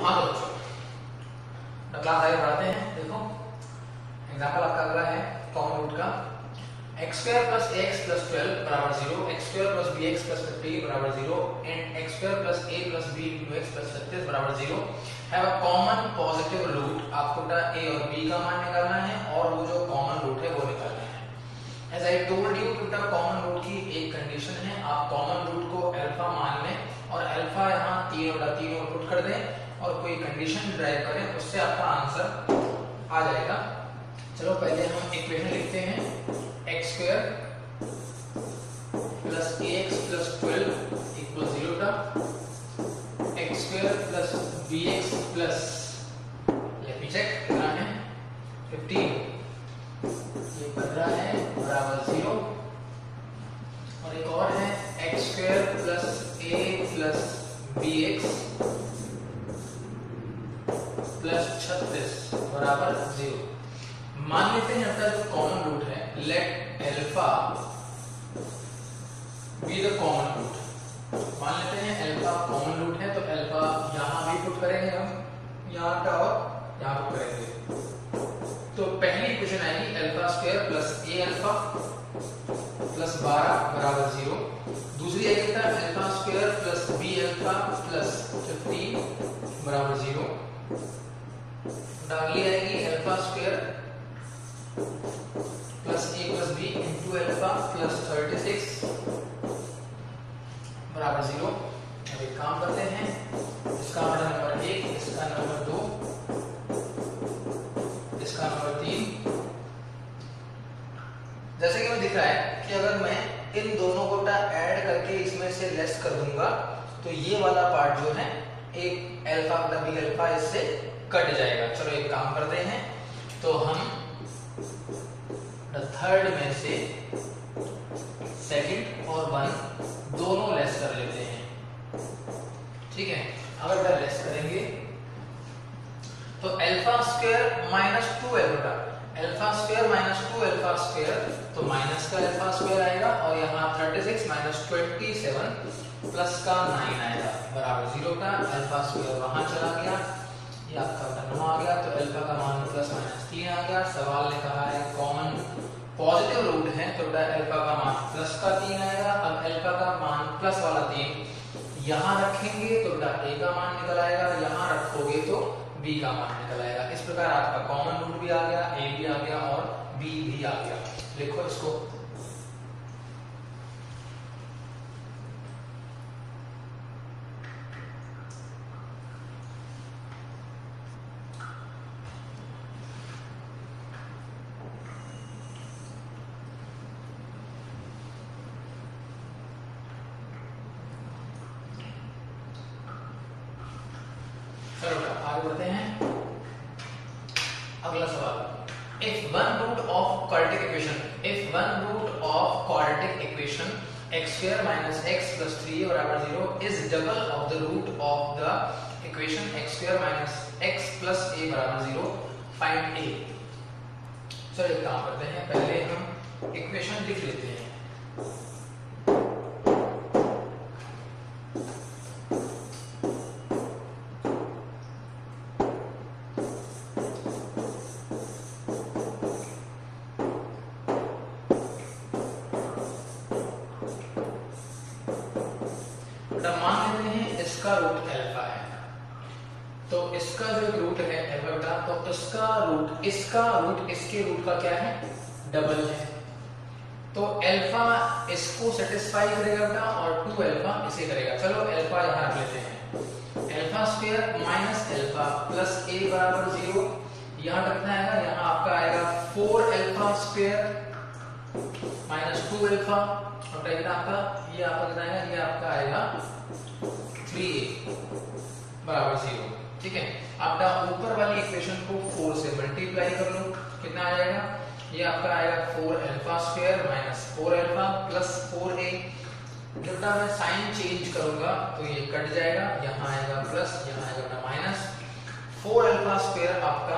हाँ तो बच्चों क्लास आगे बढ़ाते हैं। देखो एग्जाम्पल आपका अगला है कॉमन रूट का x square plus ax plus 12 बराबर 0, x square plus bx plus 50 बराबर 0 and x square plus a plus b into x plus 36 बराबर 0 have a common positive root. आपको बेटा a और b का मान निकालना है और वो जो कॉमन रूट है वो निकालना है। एज आई टोल्ड यू बेटा कॉमन रूट की एक कंडीशन है, आप कॉमन रूट को अल्फा मान लें और अल्फा यहाँ 3/3 में पुट कर दें और कोई कंडीशन ड्राइव करें, उससे आपका आंसर आ जाएगा। चलो पहले हम इक्वेशन लिखते हैं x square plus ax plus 12 equal 0 का x square plus bx plus let me check कितना है 15 ये बन रहा है बराबर 0 और एक और है x square plus a plus bx plus 36 बराबर 0। मान लेते हैं अपना जो कॉमन रूट है let alpha be the common root. मान लेते हैं अल्फा कॉमन रूट है तो अल्फा यहां भी पुट करेंगे हम, यहां का और यहां पुट करेंगे। तो पहली इक्वेशन आएगी alpha square plus A alpha plus 12 बराबर 0। दूसरी आएगी alpha square plus B alpha plus 15 बराबर 0। अगली आएगी alpha square plus A plus B into alpha plus 36 बराबर 0। अब एक काम करते हैं, इसका नंबर 1, इसका नंबर 2, इसका नंबर 3। जैसे कि हमें दिख रहा है कि अगर मैं इन दोनों को ऐड करके इसमें से लेस कर दूंगा तो ये वाला पार्ट जो है एक अल्फा प्लस बी अल्फा इससे कट जाएगा। चलो एक काम करते हैं, तो हम थर्ड में से सेकंड और 1 दोनों लेस कर लेते हैं। ठीक है, अगर लेस करेंगे तो alpha square minus 2 alpha, alpha square minus 2 alpha square तो माइनस का अल्फा स्क्वायर आएगा और यहाँ 36 माइनस 27 प्लस का 9 आएगा बराबर 0 का। अल्फा स्क्वायर वहां चला गया, ये आपका टर्म आ गया तो अल्फा का मान प्लस माइनस 3 आ गया। सवाल ने कहा है कॉमन पॉजिटिव रूट है तो अल्फा का मान प्लस का 3 आएगा। अब अल्फा का मान प्लस वाला 3 यहां रखेंगे तो a का मान निकल आएगा, यहां रखोगे तो b का मान निकल आएगा। इस प्रकार आपका कॉमन रूट भी आ गया, a भी आ गया और b भी आ गया। लिखो इसको। चलो आगे बढ़ते हैं। अगला सवाल, if one root of quadratic equation, if one root of quadratic equation x square minus x plus 3 बराबर 0 is double of the root of the equation x square minus x plus a बराबर 0, find a। चलो एक काम करते हैं, पहले हम equation लिख लेते हैं। मान लेते हैं इसका रूट अल्फा है तो इसका जो रूट है अल्फा तो इसका रूट इसके रूट का क्या है डबल है। तो अल्फा इसको सेटिस्फाई करेगा बेटा और 2 अल्फा इसे करेगा। चलो अल्फा यहां रख लेते हैं, alpha square minus alpha plus a बराबर 0 यहां रखना है, यहां आपका आएगा 4 अल्फा स्क्वायर माइनस 2 अल्फा और आपका ये आपका कितना आएगा, ये आपका आएगा 3a बराबर 0। ठीक है, आप ऊपर वाली इक्वेशन को 4 से मल्टीप्लाई कर लो, कितना आ जाएगा, ये आपका आएगा 4 alpha square minus 4 alpha plus 4a। जब मैं साइन चेंज करूंगा तो ये कट जाएगा, यहाँ आएगा प्लस, यहाँ आएगा माइनस। 4 अल्फा स्क्वायर आपका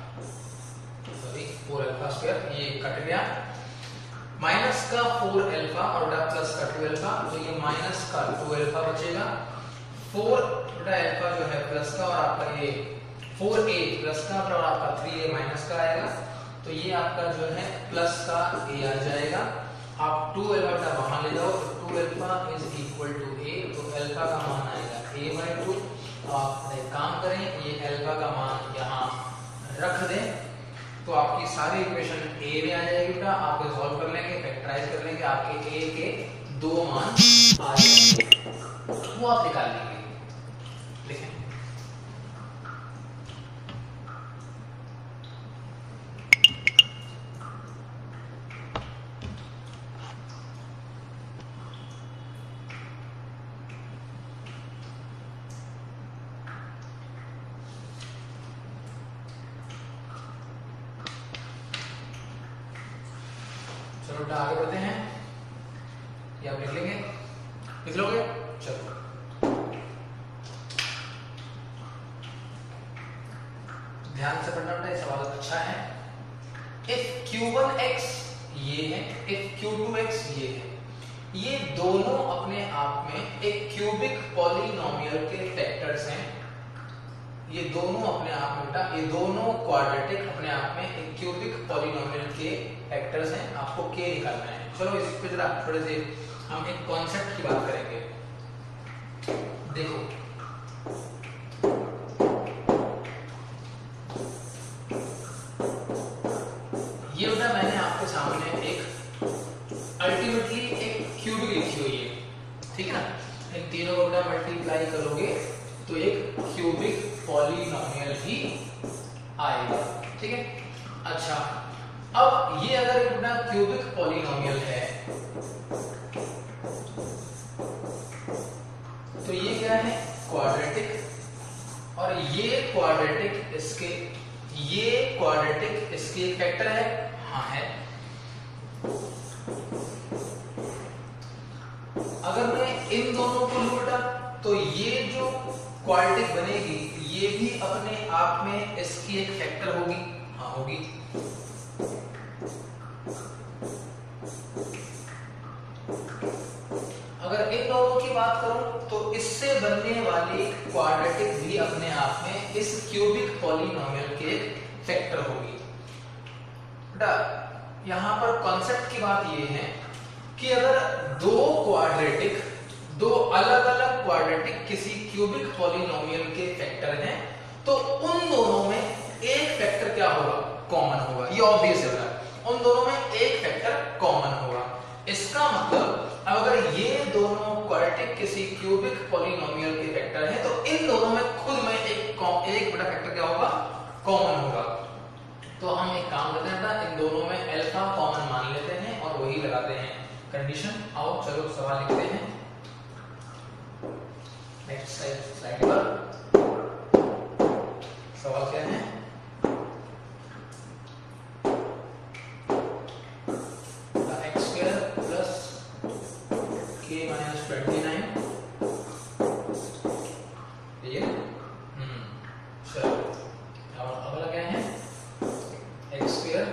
4 अल्फा स्क्वायर ये कट गया, माइनस का 4 अल्फा और प्लस का 2 अल्फा तो ये माइनस का 2 अल्फा बचेगा। 4 अल्फा जो है प्लस प्लस का और आपका ये 4a प्लस का और आपका 3a माइनस का आएगा। तो ये आपका जो है प्लस का a आ जाएगा। आप 2 अल्फा का वहां ले जाओ तो 2 alpha is equal to a, तो अल्फा का मान आएगा a/2। आप एक काम करें, ये अल्फा का मान यहाँ रख दें तो आपकी सारी इक्वेशन a में आ जाएगी बेटा। आप सॉल्व कर लेंगे, फैक्टराइज कर लेंगे, आपके a के 2 मान आ जाएंगे, वो आप निकाल लेंगे। लिखें चलो बेटा आगे बढ़ते हैं। ये आप लिख लेंगे, लिख लोगे? चलो ध्यान से पढ़ना बेटा, ये सवाल अच्छा है। इफ q1x ये है, इफ q2x ये है, ये दोनों अपने आप में एक क्यूबिक पॉलिनोमियल के फैक्टर्स हैं। ये दोनों अपने आप में बेटा, ये दोनों क्वाड्रेटिक अपने आप में एक क्यूबिक पॉलिनोमियल के फैक्टर्स हैं। आपको k निकालना है। चलो इस पे जरा थोड़े से हम एक कॉन्सेप्ट की बात करेंगे। देखो ये बेटा मैंने आपके सामने एक अल्टीमेटली एक क्यूबिक लिखी हुई है, ठीक है ना। इन तीनों को बेटा मल्टीप्लाई करोगे तो एक क्यूबिक पॉलिनोमियल ही आएगा, ठीक है। अच्छा, अब ये अगर एक बेटा क्यूबिक पॉलिनोमियल है तो ये क्या है? क्वाड्रेटिक। और ये क्वाड्रेटिक इसके एक फैक्टर है, हाँ है। अगर मैं इन दोनों को लूँ बेटा तो ये जो क्वाड्रेटिक बनेगी ये भी अपने आप में इसकी एक फैक्टर होगी, हाँ होगी। अगर इन दोनों की बात करूं तो इससे बनने वाली क्वाड्रेटिक भी अपने आप में इस क्यूबिक पॉलिनोमियल के फैक्टर होगी। बेटा यहां पर कॉन्सेप्ट की बात ये है कि अगर दो अलग अलग क्वाड्रेटिक किसी क्यूबिक पॉलिनोमियल के फैक्टर हैं तो उन दोनों में एक फैक्टर क्या होगा? कॉमन होगा। ये ऑब्वियस है बेटा, उन दोनों में एक फैक्टर कॉमन होगा। इसका मतलब अगर ये दोनों क्वाड्रेटिक किसी क्यूबिक पॉलिनोमियल के फैक्टर हैं तो इन दोनों में खुद में एक बड़ा फैक्टर क्या होगा? कॉमन होगा। तो हम एक काम करते हैं, इन दोनों में अल्फा कॉमन मान लेते हैं और वही लगाते हैं कंडीशन। आओ चलो सवाल लिखते हैं। नेक्स्ट स्लाइड पर सवाल क्या है? x square plus k minus 29, ठीक है। चलो और अगला क्या है? x स्क्वायर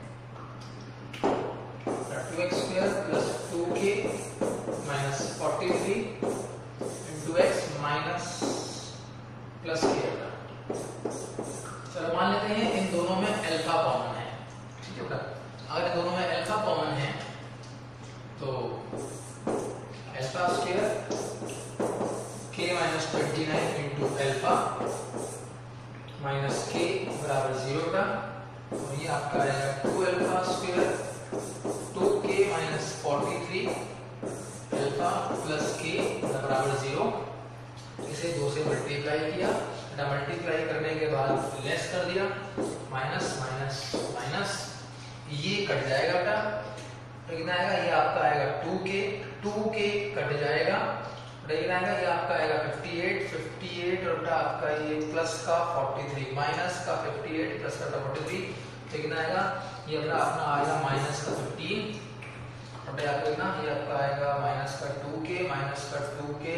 2x स्क्वायर plus 2k minus 43 into x minus plus k। चलो मान लेते हैं इन दोनों में अल्फा कॉमन है, ठीक है। अगर इन दोनों में अल्फा कॉमन है तो alpha square k minus 29 into alpha minus k बराबर 0 का, और ये आपका आएगा 2 alpha square 2k minus 43 alpha plus k बराबर 0। इसे 2 से मल्टीप्लाई किया, मल्टीप्लाई करने के बाद लेस कर दिया, माइनस माइनस माइनस, ये कट जाएगा बेटा। तो कितना आएगा? ये आपका आएगा 2k कट जाएगा, कितना आएगा? ये आपका आएगा 58 और बेटा आपका ये प्लस का 43 माइनस का 58 प्लस का 43, तो कितना आएगा? ये अपना आएगा माइनस का 15 और बेटा कितना? ये आपका आएगा माइनस का 2k माइनस का 2k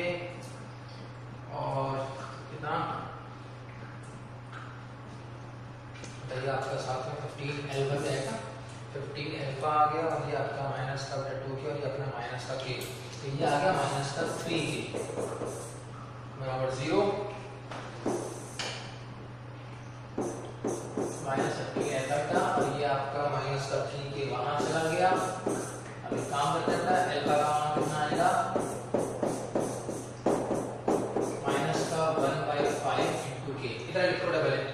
और कितना? ये आपका साथ में 15 अल्फा जाएगा, 15 अल्फा आ गया और ये आपका माइनस का 2k और ये अपना माइनस का k, तो ये आ गया माइनस का 3k बराबर 0। तरह लिखो डबल ए।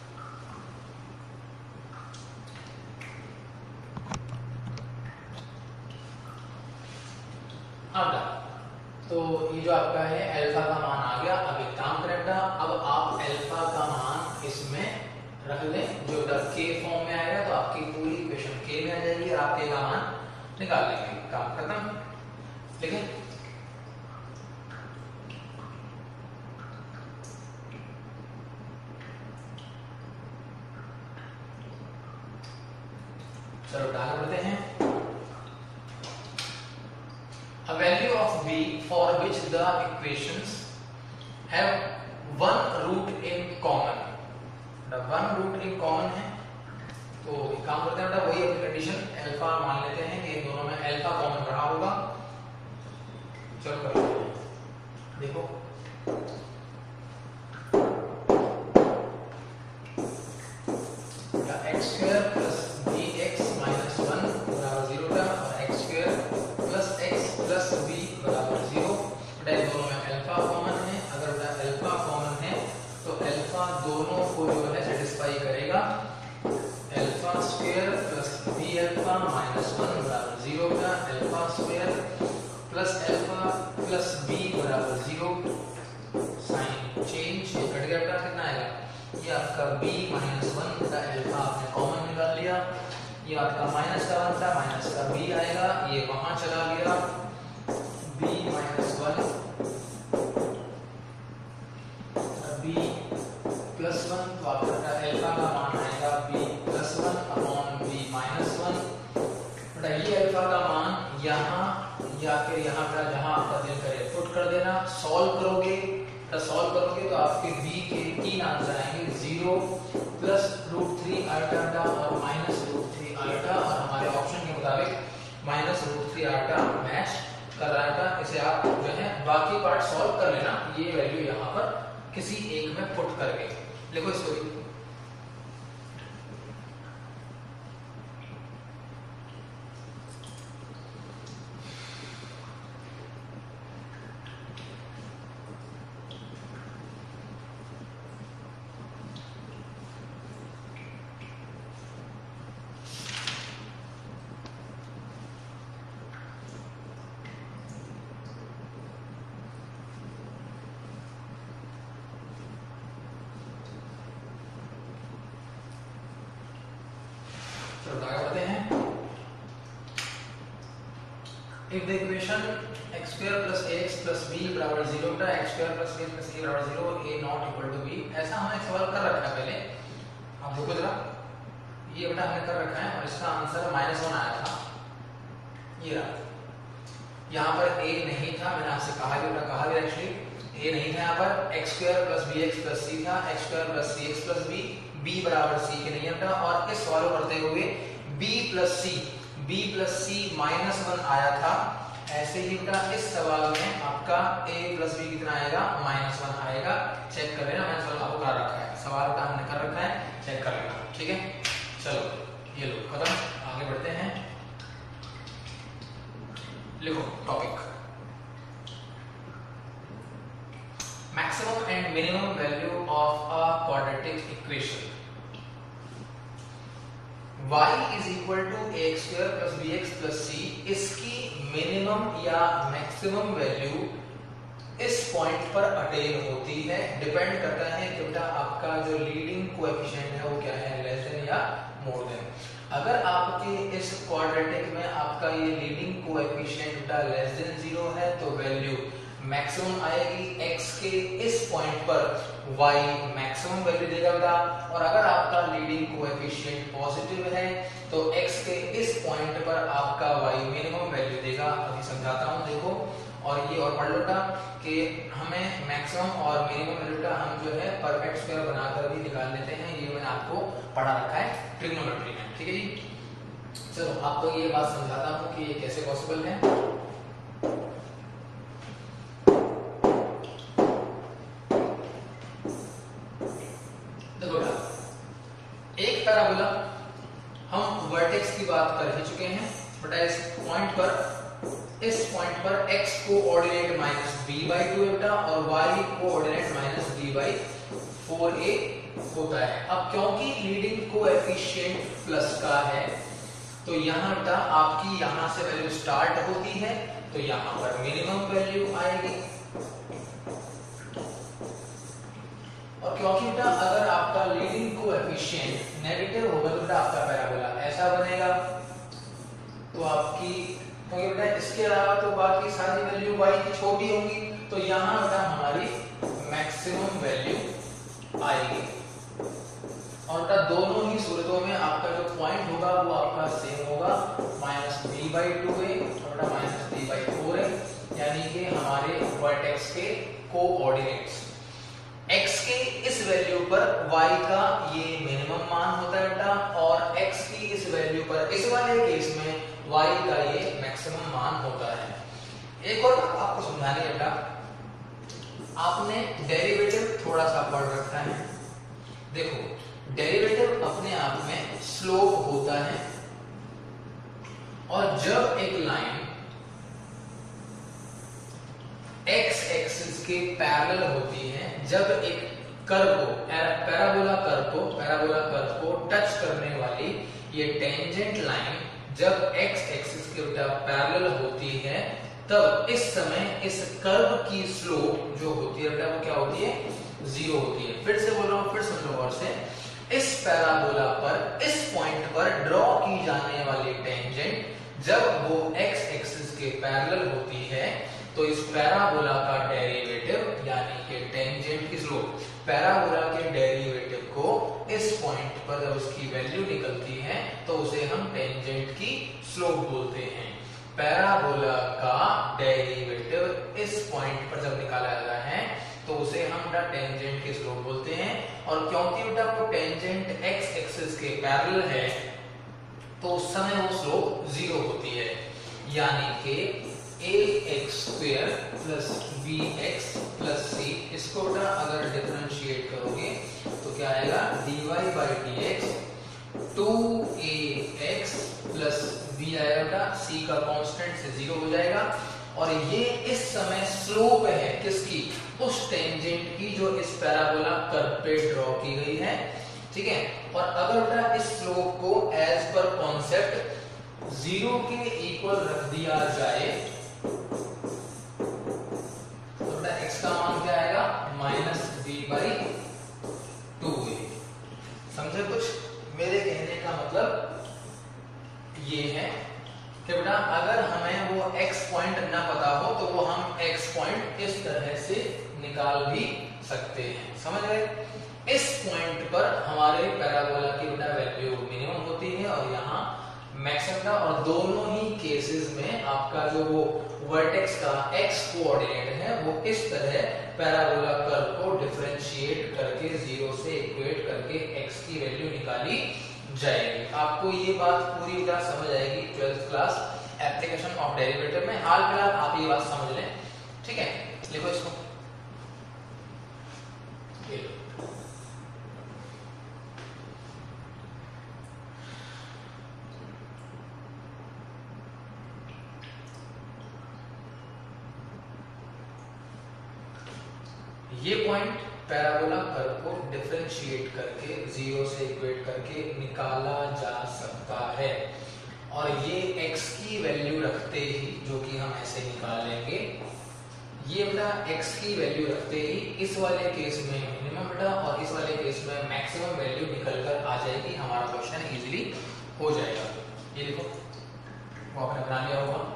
तो ये जो आपका है अल्फा का मान आ गया। अब एक काम करें बेटा, अब आप अल्फा का मान इसमें रख लें, जो के फॉर्म में आएगा तो आपकी पूरी इक्वेशन के में आ जाएगी और आप ए का मान निकाल लेंगे। काम खत्म। ठीक है, चलो आगे बढ़ते हैं। A value of b for which the equations have one root in common. The one root in common है, तो एक काम करते हैं बेटा, वही अपनी कंडीशन अल्फा मान लेते हैं कि इन दोनों में अल्फा कॉमन रहा होगा। चलो कर लेते हैं, देखो x square plus B x minus 1 बराबर 0 था और x square plus x plus B बराबर 0। बेटा इन दोनों में अल्फा कॉमन है। अगर बेटा अल्फा कॉमन है तो अल्फा दोनों को जो है सेटिस्फाई करेगा। Alpha square plus B alpha minus 1 बराबर 0 का alpha square plus alpha plus B बराबर 0। साइन चेंज कट गया बेटा, कितना आएगा? ये आपका b माइनस 1 का अल्फा आपने कॉमन निकाल लिया। ये आपका माइनस का 1 था, माइनस का b आएगा, ये वहां चला गया। b माइनस 1 b प्लस 1, तो आपका अल्फा का मान आएगा b plus 1 upon b minus 1। बेटा ये अल्फा का मान यहाँ या फिर यहाँ पर जहाँ आपका दिल करे पुट कर देना। सॉल्व करोगे तो आपके b के 3 आंसर आएंगे, 0 प्लस √3 आइटा और माइनस √3 आइटा, और हमारे ऑप्शन के मुताबिक माइनस √3 आइटा मैच कर रहा था। इसे आप जो है बाकी पार्ट सॉल्व कर लेना, ये वैल्यू यहाँ पर किसी एक में पुट करके लिखो इसको भी। If the equation x square plus ax plus b बराबर 0 का x square plus a plus b बराबर 0 a not equal to b, ऐसा हमने सवाल कर रखा है पहले। आप देखो जरा, ये बेटा हमने कर रखा है और इसका आंसर -1 आया था। ये रहा, यहाँ पर a नहीं था, मैंने आपसे कहा भी एक्चुअली a नहीं था। यहाँ पर x square plus bx plus c था, x square plus cx plus b, b बराबर c के नहीं था। और इस सवाल को करते हुए b plus c -1 आया था। ऐसे ही बेटा इस सवाल में आपका a plus b कितना आएगा? -1 आएगा। चेक कर लेना, मैंने सवाल आपको कर रखा है, सवाल का हमने कर रखा है, चेक कर लेना। ठीक है, चलो ये लो खत्म, आगे बढ़ते हैं। लिखो topic, maximum and minimum value of a quadratic equation y is equal to ax square plus bx plus c। इसकी मिनिमम या मैक्सिमम वैल्यू इस पॉइंट पर अटेन होती है। डिपेंड करता है कि बेटा आपका जो लीडिंग कोएफिशिएंट है वो क्या है, लेस देन या मोर देन। अगर आपके इस क्वाड्रेटिक में आपका ये लीडिंग कोएफिशिएंट बेटा लेस देन 0 है तो वैल्यू मैक्सिमम आएगी। x के इस पॉइंट पर y मैक्सिमम वैल्यू देगा बेटा, और अगर आपका लीडिंग कोएफिशिएंट पॉजिटिव है तो x के इस पॉइंट पर आपका y मिनिमम वैल्यू देगा। अभी समझाता हूं, देखो, और ये और पढ़ लो बेटा कि हमें मैक्सिमम और मिनिमम वैल्यू का हम जो है परफेक्ट स्क्वायर बनाकर भी निकाल लेते हैं। ये मैंने आपको पढ़ा रखा है ट्रिग्नोमेट्री में। ठीक है जी, चलो आपको ये बात समझाता हूं कि ये कैसे पॉसिबल है। एक पैराबोला हम वर्टेक्स की बात कर ही चुके हैं बेटा। इस पॉइंट पर x कोऑर्डिनेट -b/2 बेटा और y कोऑर्डिनेट -b/4 4a होता है। अब क्योंकि लीडिंग कोएफिशिएंट प्लस का है तो यहाँ बेटा आपकी यहाँ से वैल्यू स्टार्ट होती है तो यहाँ पर मिनिमम वैल्यू आएगी। और क्योंकि बेटा अगर आपका लीडिंग कोएफिशिएंट नेगेटिव होगा तो बेटा आपका पैराबोला ऐसा बनेगा। तो आपकी क्योंकि बेटा इसके अलावा तो बाकी सारी वैल्यू y की छोटी होंगी तो यहाँ बेटा हमारी मैक्सिमम वैल्यू आएगी। और बेटा दोनों ही सूरतों में आपका जो पॉइंट होगा वो आपका सेम होगा -b/2a और बेटा -b/4a, यानी कि हमारे वर्टेक्स के कोऑर्डिनेट्स x के इस वैल्यू पर y का ये मिनिमम मान होता है बेटा और x की इस वैल्यू पर इस वाले केस में y का ये मैक्सिमम मान होता है। एक और आपको समझाने है बेटा, आपने डेरिवेटिव थोड़ा सा पढ़ रखा है। देखो डेरिवेटिव अपने आप में स्लोप होता है और जब एक लाइन x एक्सिस के पैरेलल होती है, जब एक कर्व को पैराबोला कर्व को टच करने वाली ये टेंजेंट लाइन जब x एक्सिस के पैरेलल होती है तब इस समय इस कर्व की स्लोप जो होती है वो क्या होती है, 0 होती है। फिर से बोल रहा हूं, फिर समझो गौर से, इस पैराबोला पर इस पॉइंट पर ड्रॉ की जाने वाली टेंजेंट जब वो x एक्सिस के पैरेलल होती है तो इस पैराबोला का डेरिवेटिव यानी कि टेंजेंट की स्लोप, पैराबोला के डेरिवेटिव को इस पॉइंट पर जब उसकी वैल्यू निकलती है तो उसे हम टेंजेंट की स्लोप बोलते हैं। पैराबोला का डेरिवेटिव इस पॉइंट पर जब निकाला जाता है तो उसे हम बेटा टेंजेंट की स्लोप बोलते हैं। और क्योंकि बेटा वो टेंजेंट x एक्सिस के पैरेलल है तो उस समय वो स्लोप 0 होती है, यानी कि ax² + bx + c, इसको बेटा अगर डिफरेंशिएट करोगे तो क्या आएगा, dy/dx 2ax + b आएगा बेटा, c का कांस्टेंट से 0 हो जाएगा। और ये इस समय स्लोप है किसकी, उस टेंजेंट की जो इस पैराबोला कर्व पे ड्रॉ की गई है, ठीक है। और अगर बेटा इस स्लोप को एज पर कॉन्सेप्ट 0 के इक्वल रख दिया जाए तो बेटा x का मान क्या आएगा, -b/2a। समझे कुछ? मेरे कहने का मतलब ये है कि बेटा अगर हमें वो x पॉइंट ना पता हो तो वो हम x पॉइंट इस तरह से निकाल भी सकते हैं। समझ गए? इस पॉइंट पर हमारे पैराबोला की बेटा वैल्यू मिनिमम होती है और यहाँ मैक्सिमम, और दोनों ही केसेस में आपका जो वो वर्टेक्स का x कोऑर्डिनेट है वो इस तरह पैराबोला कर्व को डिफरेंशिएट करके 0 से इक्वेट करके x की वैल्यू निकाली जाएगी। आपको ये बात पूरी तरह समझ आएगी 12th class application of derivative में। हाल फिलहाल आप ये बात समझ लें, ठीक है। लिखो इसको, ये पॉइंट पैराबोला कर्व को डिफरेंशिएट करके 0 से इक्वेट करके निकाला जा सकता है। और ये x की वैल्यू रखते ही, जो कि हम ऐसे निकाल लेंगे, ये बेटा x की वैल्यू रखते ही इस वाले केस में मिनिमम बेटा और इस वाले केस में मैक्सिमम वैल्यू निकल कर आ जाएगी। हमारा क्वेश्चन इजीली हो जाएगा। ये देखो वो आपने बना लिया होगा।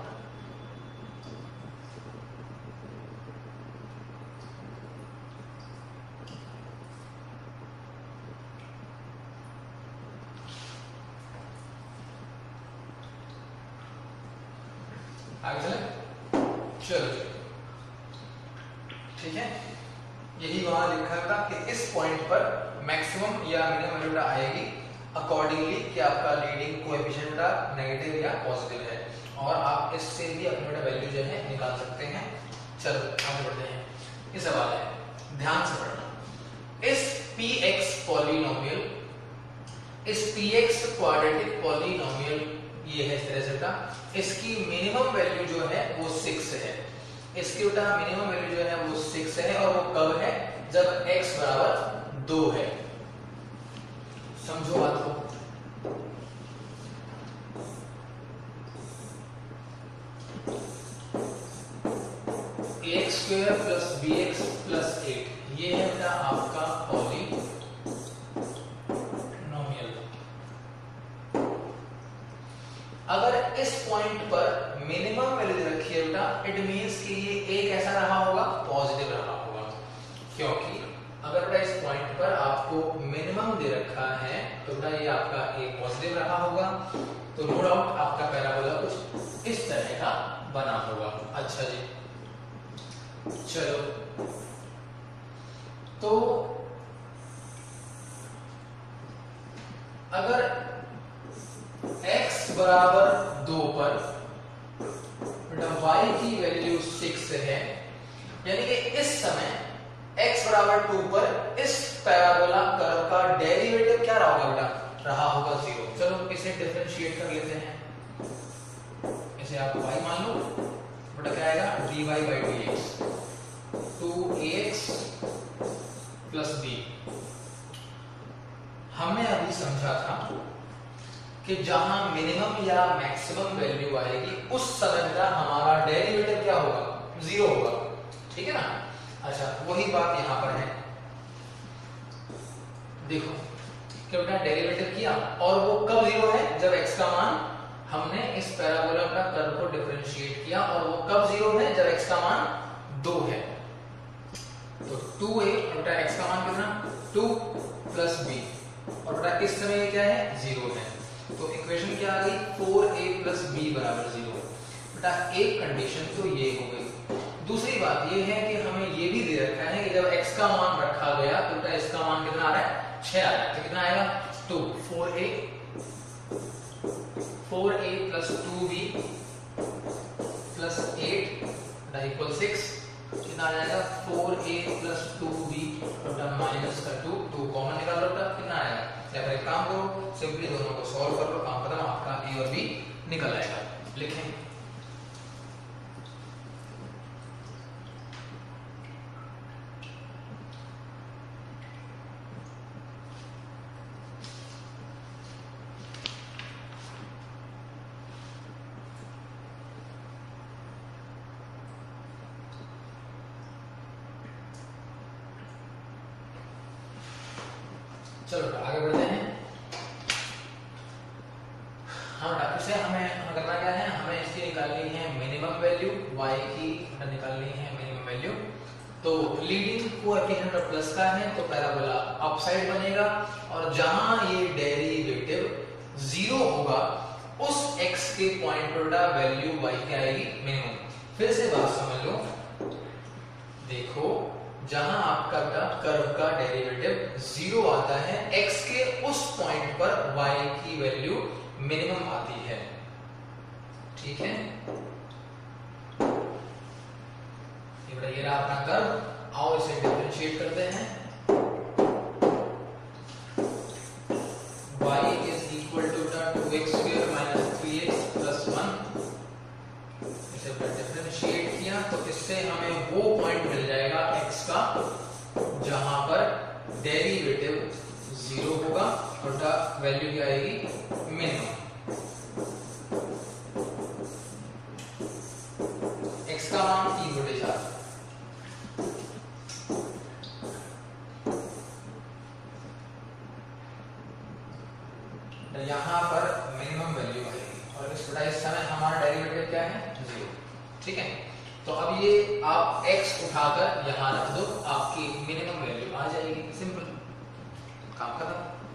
आगे चले, चलो ठीक है। यही वहां लिखा था कि इस पॉइंट पर मैक्सिमम या मिनिमम वैल्यू आएगी अकॉर्डिंगली कि आपका लीडिंग कोएफिशिएंट नेगेटिव या पॉजिटिव है, और आप इससे भी अपना वैल्यू जो है निकाल सकते हैं। चलो आगे बढ़ते हैं। ये सवाल है, ध्यान से पढ़ना। इस px पॉलिनोमियल, इस px क्वाड्रेटिक पॉलिनोमियल ये है इस तरह से बेटा, इसकी मिनिमम वैल्यू जो है वो 6 है। इसकी बेटा मिनिमम वैल्यू जो है वो 6 है और वो कब है, जब x बराबर 2 है। समझो बात को। ax square plus bx plus 8 ये है बेटा आपका पॉलिनोमियल। अगर इस पॉइंट पर मिनिमम वैल्यू रखी है बेटा, इट मींस कि ये एक ऐसा रहा होगा, पॉजिटिव रहा होगा, क्योंकि अगर बेटा इस पॉइंट पर आपको मिनिमम दे रखा है तो बेटा ये आपका ए पॉजिटिव रहा होगा, तो नो डाउट आपका पैराबोला कुछ इस तरह का बना होगा। अच्छा जी, चलो तो अगर x बराबर 2 पर y की वैल्यू 6 है, यानी कि इस समय x बराबर 2 पर इस पैराबोला कर्व का डेरिवेटिव क्या रहा होगा बेटा? रहा होगा 0। चलो इसे डिफरेंशिएट कर लेते हैं, इसे आप y मान लो, बेटा क्या आएगा dy by dx 2ax plus b। हमने अभी समझा था कि जहां मिनिमम या मैक्सिमम वैल्यू आएगी उस समय का हमारा डेरिवेटिव क्या होगा? 0 होगा, ठीक है ना। अच्छा वही बात यहां पर है, देखो कि बेटा डेरिवेटिव किया और वो कब 0 है? जब x का मान, हमने इस पैराबोला का कर्व को डिफरेंशिएट किया और वो कब 0 है? जब x का मान 2 है। तो 2a बेटा x का मान कितना? 2 प्लस b, और बेटा इस समय क्या है? 0 है। तो इक्वेशन क्या आ गई? 4a प्लस b बराबर 0। बेटा एक कंडीशन तो ये हो गई। दूसरी बात ये है कि हमें ये भी दे रखा है कि जब x का मान रखा गया तो बेटा इसका मान कितना आ रहा है? 6 आ रहा है। तो कितना आएगा? 2 4a plus 2b plus 8 equal 6। कितना आ जाएगा? 4a प्लस 2b माइनस का 2 कॉमन निकाल लो, कितना आएगा? या फिर एक काम करो, सिंपली दोनों को सॉल्व कर लो, काम खत्म, आपका a और b निकल आएगा। लिखें चलो आगे बढ़ते हैं। हाँ डॉक्टर से हमें करना क्या है? हमें इसकी निकालनी है मिनिमम वैल्यू, y की निकालनी है मिनिमम वैल्यू। तो लीडिंग कोएफिशिएंट प्लस का है तो पैराबोला अपसाइड बनेगा, और जहां ये डेरिवेटिव 0 होगा उस x के पॉइंट पर वैल्यू y की आएगी मिनिमम। फिर से बात समझ लो, देखो जहां आपका कर्व का डेरिवेटिव 0 आता है, x के उस पॉइंट पर y की वैल्यू मिनिमम आती है, ठीक है। ये रहा अपना कर्व, आओ इसे डिफरेंशिएट करते हैं। y is equal to 2x square minus 3x plus 1। इसे डिफरेंशिएट किया तो इससे हमें वो पॉइंट मिल जाएगा x का जहां पर डेरिवेटिव 0 होगा और वैल्यू क्या आएगी? मिनिमम। x का मान 3/4, यहां पर मिनिमम वैल्यू आएगी, और इस समय हमारा डेरिवेटिव क्या है? 0, ठीक है। तो अब ये आप x उठाकर यहां रख दो, आपकी मिनिमम वैल्यू आ जाएगी, सिंपल, काम खत्म।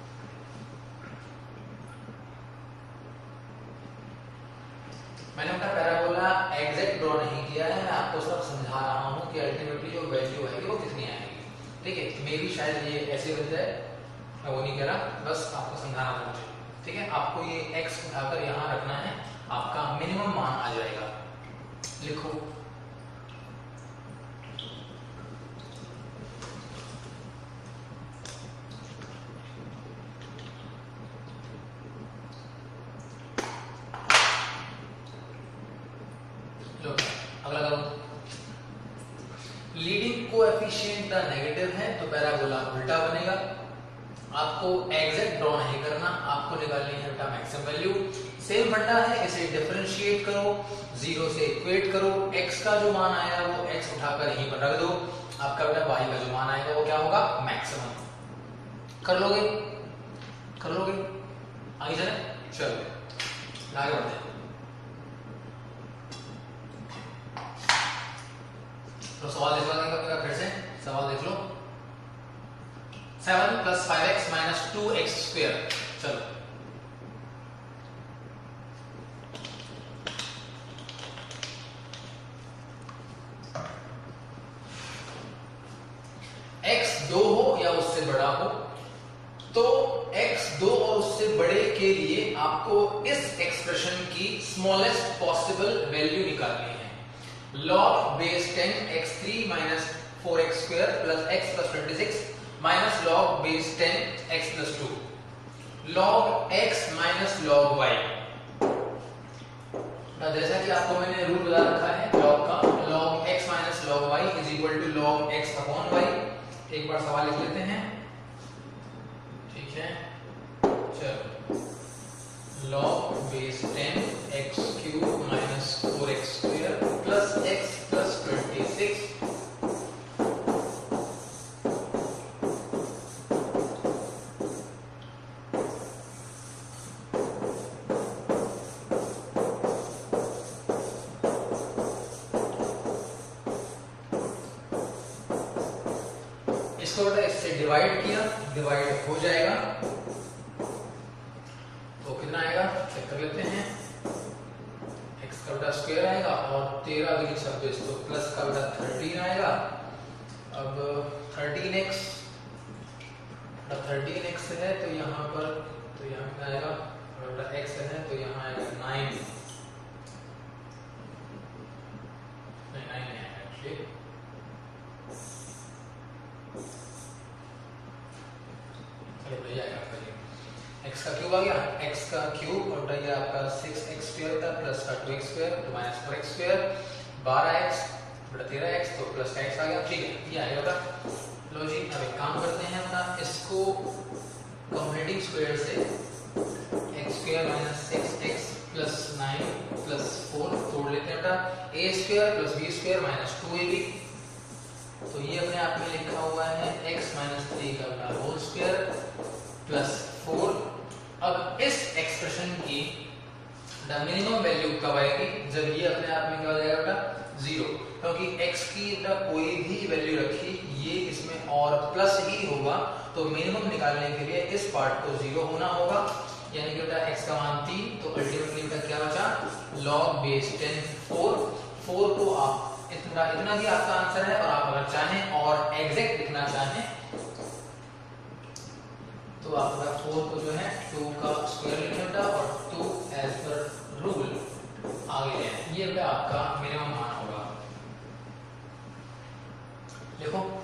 मैंने अपना पैराबोला एग्जैक्ट ड्रॉ नहीं किया है, मैं आपको सब समझा रहा हूं कि अल्टीमेटली जो वैल्यू आएगी वो कितनी आएगी, ठीक है। मे भी शायद ये ऐसे बन जाए, मैं वो नहीं कह रहा, बस आपको समझाना था मुझे, ठीक है। आपको ये x उठाकर यहां रखना है, आपका मिनिमम मान आ जाएगा। लिखो कोएफिशिएंट का नेगेटिव है तो पैराबोला उल्टा बनेगा। आपको एग्जैक्ट ड्रॉ नहीं करना, आपको निकालनी है बेटा मैक्सिमम वैल्यू। सेम फंडा है, इसे डिफरेंशिएट करो, 0 से इक्वेट करो, x का जो मान आएगा वो x उठाकर यहीं पर रख दो, आपका बेटा y का जो मान आएगा वो क्या होगा, मैक्सिमम। कर लोगे, कर लोगे, आगे चले, चलो आगे बढ़ते हैं। तो सवाल देख लो, फिर से सवाल देख लो। 7 + 5x - 2x²। चलो x 2 हो या उससे बड़ा हो, तो x 2 और उससे बड़े के लिए आपको इस एक्सप्रेशन की स्मॉलेस्ट पॉसिबल वैल्यू निकालनी है। log base 10 x3 - 4x² + x + 26 minus log base 10 x plus 2 log x minus log y। जैसा कि आपको मैंने रूल बता रखा है log का, log x minus log y is equal to log x upon y। एक बार सवाल लिख लेते हैं, ठीक है, चलो log base 10 x³ minus 4x² plus x plus 26 इसको बेटा इससे डिवाइड किया, डिवाइड हो जाएगा तो कितना आएगा चेक कर लेते हैं। x का बेटा स्क्वायर आएगा और 13 दूनी 26 तो प्लस का बेटा 13 आएगा। अब 13x है तो यहाँ पर तो यहाँ क्या आएगा, बेटा x है तो यहाँ आएगा 9 है एक्चुअली, x का क्यूब आ गया, x का क्यूब और ये आपका 6x² था प्लस का 2x² तो माइनस 4x², 12x बटा 13x तो प्लस का x आ गया, ठीक है ये आएगा बेटा। लो जी अब एक काम करते हैं अपना, इसको कंप्लीटिंग स्क्वायर से x² - 6x + 9 + 4 तोड़ लेते हैं बेटा, a² + b² - 2ab तो ये अपने आप में लिखा हुआ है x - 3 का बेटा होल स्क्वायर प्लस 4। अब इस एक्सप्रेशन की मिनिमम वैल्यू कब आएगी, जब ये अपने आप में क्या हो जाएगा बेटा 0, क्योंकि x की बेटा कोई भी वैल्यू रखी ये इसमें और प्लस ही होगा, तो मिनिमम निकालने के लिए इस पार्ट को 0 होना होगा, यानी कि बेटा x का मान 3 तो अल्टीमेटली बेटा क्या बचा log base 10 4 को आप इतना भी आपका आंसर है, और आप अगर चाहें और एग्जैक्ट लिखना चाहें तो आपका 4 को जो है 2 का स्क्वायर लिखना बेटा और 2 एज पर रूल आगे है, ये बेटा आपका मिनिमम मान होगा। देखो